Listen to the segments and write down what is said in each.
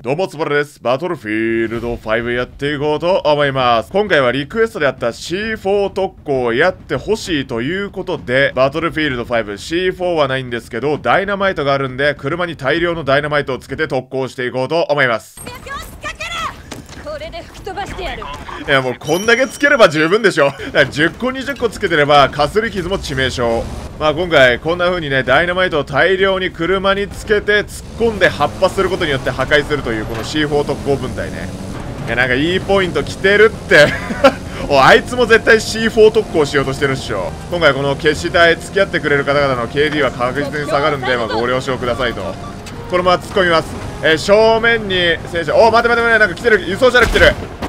どうもつばらです。バトルフィールド5やっていこうと思います。今回はリクエストであった C4 特攻をやってほしいということで、バトルフィールド 5、C4 はないんですけど、ダイナマイトがあるんで、車に大量のダイナマイトをつけて特攻していこうと思います。 これで吹き飛ばしてやる。 いやもうこんだけつければ十分でしょ。だから10個20個つけてればかすり傷も致命傷。まあ今回こんな風にねダイナマイトを大量に車につけて突っ込んで発破することによって破壊するというこの C4 特攻分隊ね。いやなんかいいポイント来てるっておあいつも絶対 C4 特攻しようとしてるっしょ。今回この決死隊付き合ってくれる方々の KD は確実に下がるんで、まあ、ご了承くださいと。このまま突っ込みます。正面に戦車、お待て待て待て、なんか来てる、輸送車が来てる。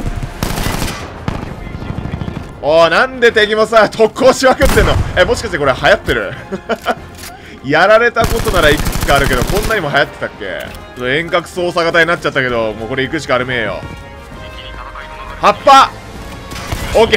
なんで敵もさ特攻しまくってんの。もしかしてこれ流行ってるやられたことならいくつかあるけど、こんなにも流行ってたっけ。遠隔操作型になっちゃったけど、もうこれ行くしかあるめえよ。葉っぱ OK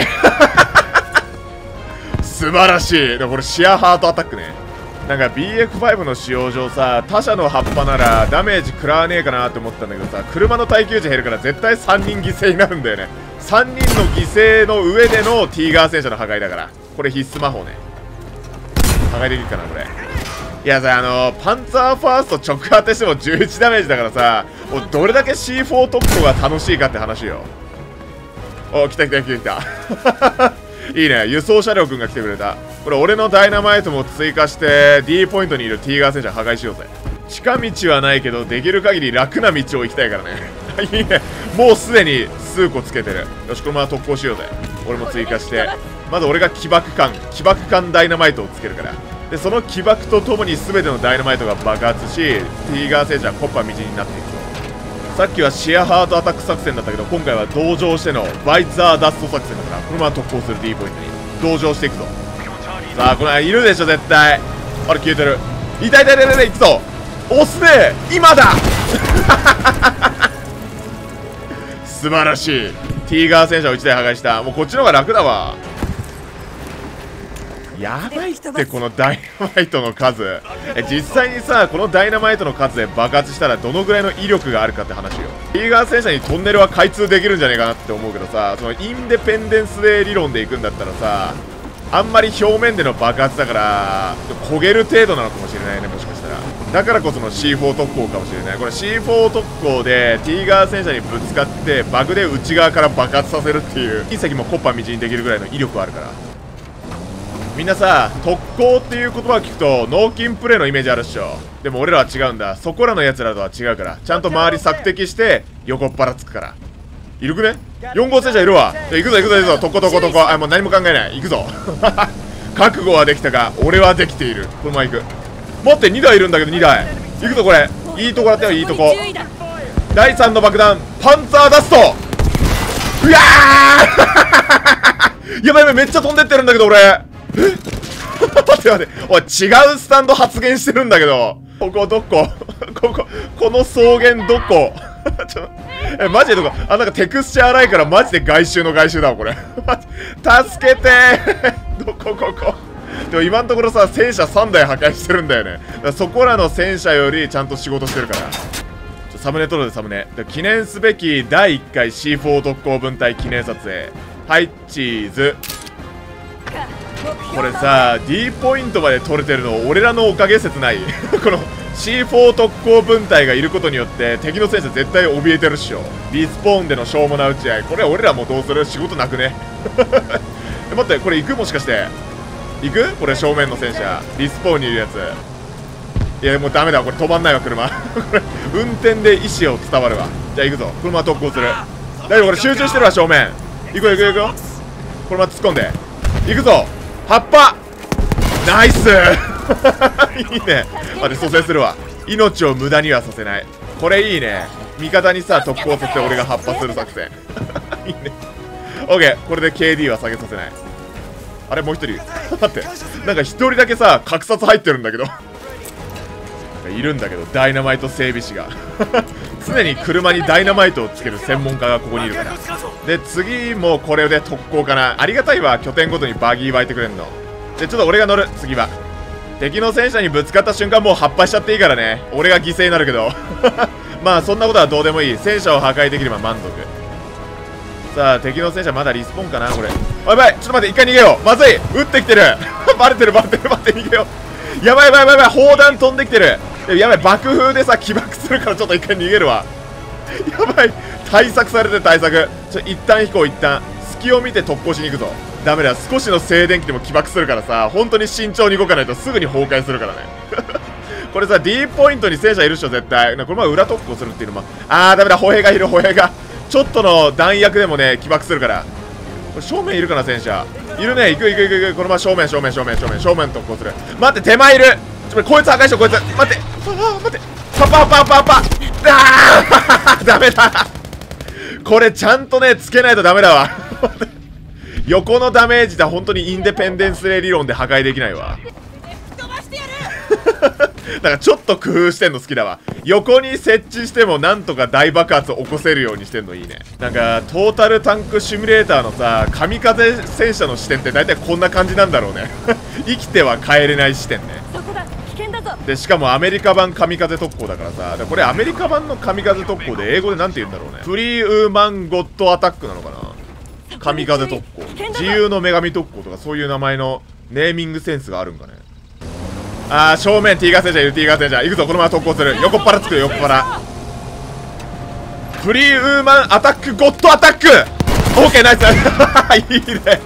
素晴らしい。でもこれシェアハートアタックね。なんか BF5 の使用上さ、他社の葉っぱならダメージ食らわねえかなって思ったんだけどさ、車の耐久値減るから絶対3人犠牲になるんだよね。3人の犠牲の上でのティーガー戦車の破壊だから、これ必須魔法ね。破壊できるかなこれ。いやさ、パンツァーファースト直当てしても11ダメージだからさ、もうどれだけ C4 特攻が楽しいかって話よ。来た来た来た来たいいね、輸送車両くんが来てくれた。これ俺のダイナマイトも追加して D ポイントにいるティーガー戦車破壊しようぜ。近道はないけどできる限り楽な道を行きたいからねいいね、もうすでに数個つけてる。よし、このまま特攻しようぜ。俺も追加して、まず俺が起爆艦ダイナマイトをつけるから。でその起爆とともに全てのダイナマイトが爆発し、ティーガー戦車はコッパ道になっていくと。さっきはシェアハートアタック作戦だったけど、今回は同乗してのバイザーダスト作戦だから、このまま特攻する D ポイントに同乗していくぞ。さあこれいるでしょ絶対。あれ消えてる。痛い痛い痛い痛い、行くぞ。押すね、今だ素晴らしい。ティーガー戦車を1台破壊した。もうこっちの方が楽だわ。やばいってこのダイナマイトの数。実際にさこのダイナマイトの数で爆発したらどのぐらいの威力があるかって話よ。ティーガー戦車にトンネルは開通できるんじゃねえかなって思うけどさ、そのインデペンデンスデー理論でいくんだったらさ、あんまり表面での爆発だから焦げる程度なのかもしれないね、もしかしたら。だからこその C4 特攻かもしれない。これ C4 特攻でティーガー戦車にぶつかってバグで内側から爆発させるっていう、隕石もコッパ道にできるぐらいの威力あるから。みんなさ特攻っていう言葉を聞くと脳筋プレイのイメージあるっしょ。でも俺らは違うんだ。そこらのやつらとは違うから、ちゃんと周り索敵して横っ腹つくから。いるくね。4号戦車いるわ。行くぞ行くぞ行くぞ。とことことこ。もう何も考えない。行くぞ覚悟はできたが俺はできている。このまま行く。待って、2台いるんだけど2台行くぞ。これいいとこだったよ、いいとこ。第3の爆弾パンツァーダスト。うわーやばいやばい、めっちゃ飛んでってるんだけど俺。待って待って、おい違うスタンド発言してるんだけど。ここどここの草原どこマジでどこ。なんかテクスチャー荒いからマジで外周の外周だわこれ助けてどこでも今のところさ戦車3台破壊してるんだよね。だからそこらの戦車よりちゃんと仕事してるから。サムネ撮るでサムネ。記念すべき第1回 C4 特攻分隊記念撮影。はいチーズ。これさ D ポイントまで取れてるの俺らのおかげ説ないこの C4 特攻分隊がいることによって敵の戦車絶対怯えてるっしょ。リスポーンでのしょうもな打ち合い、これ俺らもどうする。仕事なくね待って、これ行く。もしかして行く。これ正面の戦車リスポーンにいるやつ。いやもうダメだ、これ止まんないわ車これ運転で意思を伝わるわ。じゃあ行くぞ。車特攻する。大丈夫、これ集中してるわ正面。行くよ行くよ行くよ。これま突っ込んで行くぞ。葉っぱナイスいいね。待って蘇生するわ。命を無駄にはさせない。これいいね。味方にさ特攻させて俺が葉っぱする作戦いいね。 OK、 これで KD は下げさせない。あれもう一人待って、なんか一人だけさ格殺入ってるんだけどいるんだけどダイナマイト整備士が常に車にダイナマイトをつける専門家がここにいるから。で次もこれで特攻かな。ありがたいわ、拠点ごとにバギー湧いてくれんの。でちょっと俺が乗る。次は敵の戦車にぶつかった瞬間もう発破しちゃっていいからね。俺が犠牲になるけどまあそんなことはどうでもいい。戦車を破壊できれば満足。さあ敵の戦車まだリスポンかなこれ。おいやばい、ちょっと待って、一回逃げよう。まずい、撃ってきてるバレてるバレてる、待って逃げよう。やばいやばいやばいやばい、砲弾飛んできてる。やばい、爆風でさ起爆するからちょっと一回逃げるわ。やばい、対策されてる対策。一旦引こう、一旦隙を見て突破しに行くぞ。ダメだ、少しの静電気でも起爆するからさ、本当に慎重に動かないとすぐに崩壊するからねこれさ D ポイントに戦車いるっしょ絶対。これまあ裏特攻するっていうのも、ダメだ、歩兵がいる、歩兵がちょっとの弾薬でもね起爆するから。これ正面いるかな、戦車いるね。行く行く行く行く。このまま正面特攻する。待って、手前いる。こいつ破壊しよう、こいつ。待って、待って、パパパパパダメだこれちゃんとねつけないとダメだわ横のダメージだ、本当にインデペンデンスレイ理論で破壊できないわだからちょっと工夫してんの好きだわ。横に設置してもなんとか大爆発を起こせるようにしてんのいいね。なんかトータルタンクシミュレーターのさ神風戦車の視点って大体こんな感じなんだろうね生きては帰れない視点ね。 そこだ、危険だぞ。 でしかもアメリカ版神風特攻だからさ、これアメリカ版の神風特攻で英語でなんて言うんだろうね。フリーウーマンゴッドアタックなのかな、神風特攻、自由の女神特攻とかそういう名前のネーミングセンスがあるんかね。正面ティーガー戦車いる、ティーガー戦車行くぞ。このまま特攻する。横っ腹つくよ、横っ腹。フリーウーマンアタックゴッドアタック。オーケー、ナイスいいね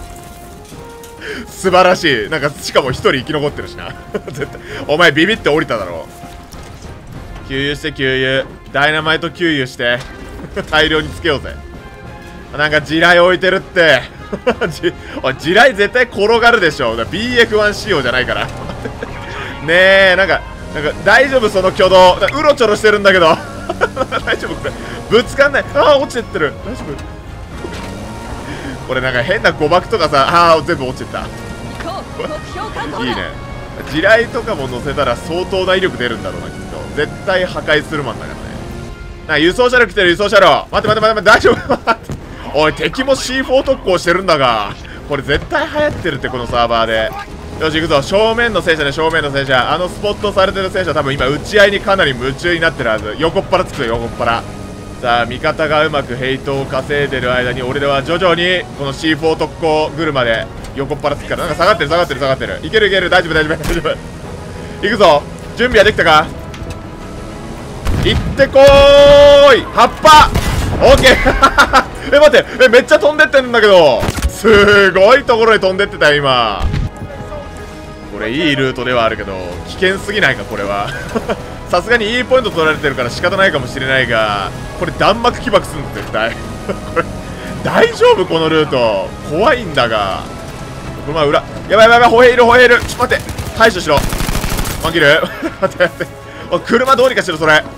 素晴らしい。なんかしかも一人生き残ってるしな絶対お前ビビって降りただろ。給油して給油、ダイナマイト給油して大量につけようぜ。なんか地雷置いてるっておい、地雷絶対転がるでしょ。BF1 仕様じゃないからねえ、なんか大丈夫、その挙動うろちょろしてるんだけど大丈夫これ、ぶつかんない。落ちてってる、大丈夫これなんか変な誤爆とかさ、全部落ちてったいいね。地雷とかも乗せたら相当な威力出るんだろうな、きっと。絶対破壊するマンだからね。なんか輸送車両来てる、輸送車両。待って大丈夫おい、敵も C4 特攻してるんだが、これ絶対流行ってるって、このサーバーで。よし行くぞ。正面の戦車ね、正面の戦車。スポットされてる戦車多分今打ち合いにかなり夢中になってるはず。横っ腹つくよ、横っ腹。さあ味方がうまくヘイトを稼いでる間に俺らは徐々にこの C4 特攻車で横っ腹つくから。なんか下がってる。いける大丈夫大丈夫行くぞ。準備はできたか。行ってこーい、葉っぱオッケー待って、めっちゃ飛んでってんだけど、すごいところに飛んでってたよ今。これいいルートではあるけど危険すぎないかこれはさすがに E ポイント取られてるから仕方ないかもしれないが、これ弾幕起爆するんだ絶対これ大丈夫このルート、怖いんだが。この前裏、やばい歩兵いる、ちょっと待って、対処しろ。ワンキル待っておい、車どうにかしろそれ。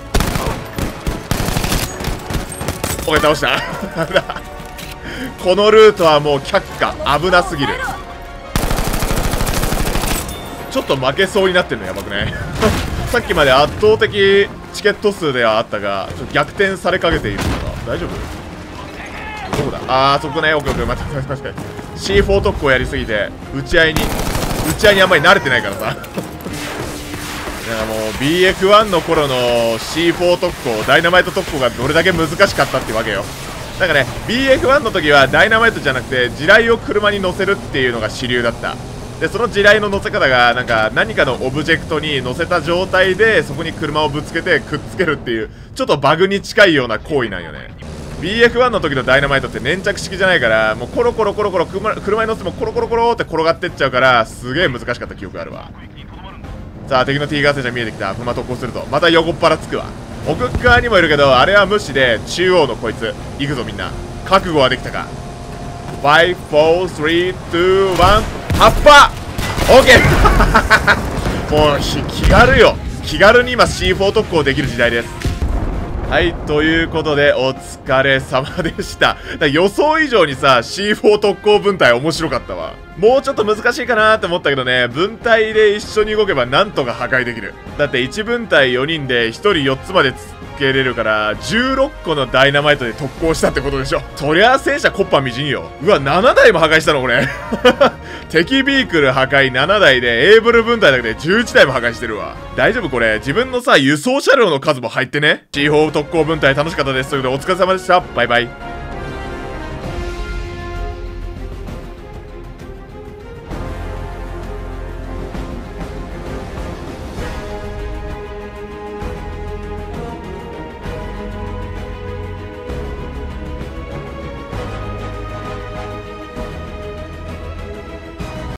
オッケー、倒したこのルートはもう却下、危なすぎる。ちょっと負けそうになってるのやばくねさっきまで圧倒的チケット数ではあったが、ちょっと逆転されかけているのか。大丈夫、どこだ。そこね。オッケー待って C4 特攻やりすぎて打ち合いにあんまり慣れてないからさなんかもう BF1 の頃の C4 特攻、ダイナマイト特攻がどれだけ難しかったってわけよ。なんかね BF1 の時はダイナマイトじゃなくて地雷を車に乗せるっていうのが主流だった。でその地雷の乗せ方がなんか何かのオブジェクトに乗せた状態でそこに車をぶつけてくっつけるっていうちょっとバグに近いような行為なんよね。 BF1 の時のダイナマイトって粘着式じゃないから、もうコロコロ車に乗せてもコロコロって転がってっちゃうから、すげえ難しかった記憶があるわ。さあ敵のティーガー戦車見えてきた。馬特攻するとまた横っ腹つくわ。奥側にもいるけどあれは無視で中央のこいつ行くぞ。みんな覚悟はできたか。5、4、3、2、1、葉っぱオッケーもう気軽よ。気軽に今 C4 特攻できる時代です。はい、ということでお疲れ様でした。予想以上にさ C4 特攻分隊面白かったわ。もうちょっと難しいかなって思ったけどね、分隊で一緒に動けばなんとか破壊できる。だって1分隊4人で1人4つまでけれるから16個のダイナマイトで特攻したってことでしょ。そりゃ戦車コッパみじんよ。うわ、7台も破壊したのこれ敵ビークル破壊7台でエーブル分隊だけで11台も破壊してるわ。大丈夫これ自分のさ輸送車両の数も入ってね。 C4 特攻分隊楽しかったです。ということでお疲れ様でした。バイバイ。